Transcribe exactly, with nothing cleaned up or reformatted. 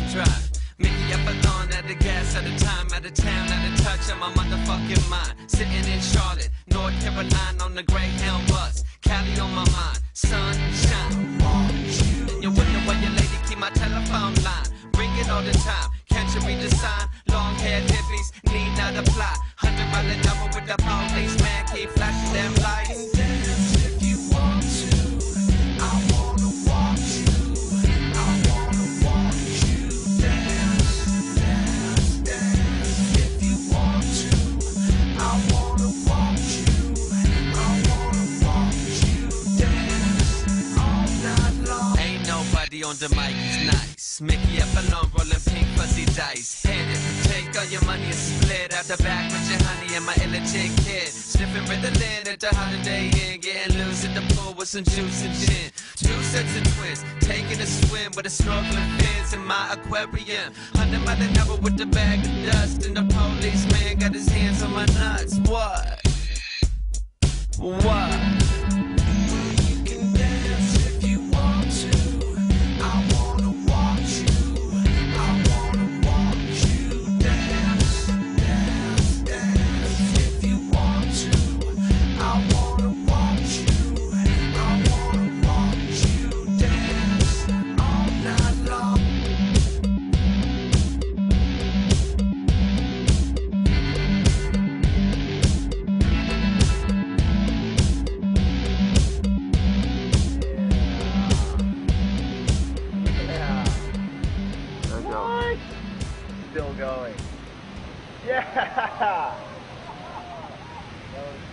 drive. Mickey up alone, at the gas, at the time, at the town, at the touch of my motherfucking mind. Sitting in Charlotte, North Carolina on the Greyhound bus. Cali on my mind, sunshine. You wonder why your lady keep my telephone line. Ring it all the time, can't you read the sign? Long haired hippies need not apply. Hundred mile an hour with the police, man, keep flashing them lights. Dance if you want to, I wanna watch you. I wanna watch you dance, dance, dance. If you want to, I wanna watch you. I wanna watch you dance all night long. Ain't nobody on the mic, it's nice. Mickey up alone, rolling pink fuzzy dice. Hit it, take all your money and split out the back with your honey and my illegit kid. Sniffing Ritalin at the Holiday Inn, getting loose at the pool with some juice and gin. Two sets of twins, taking a swim with a snorkeling fins in my aquarium. Hundred mile an hour with the bag of dust, and the policeman got his hands on my nuts. What? What? You can dance if you want to. I wanna watch you. I wanna watch you dance, dance, dance. If you want to, I wanna watch you. I wanna watch you dance all night long. What? Still going. Yeah! That was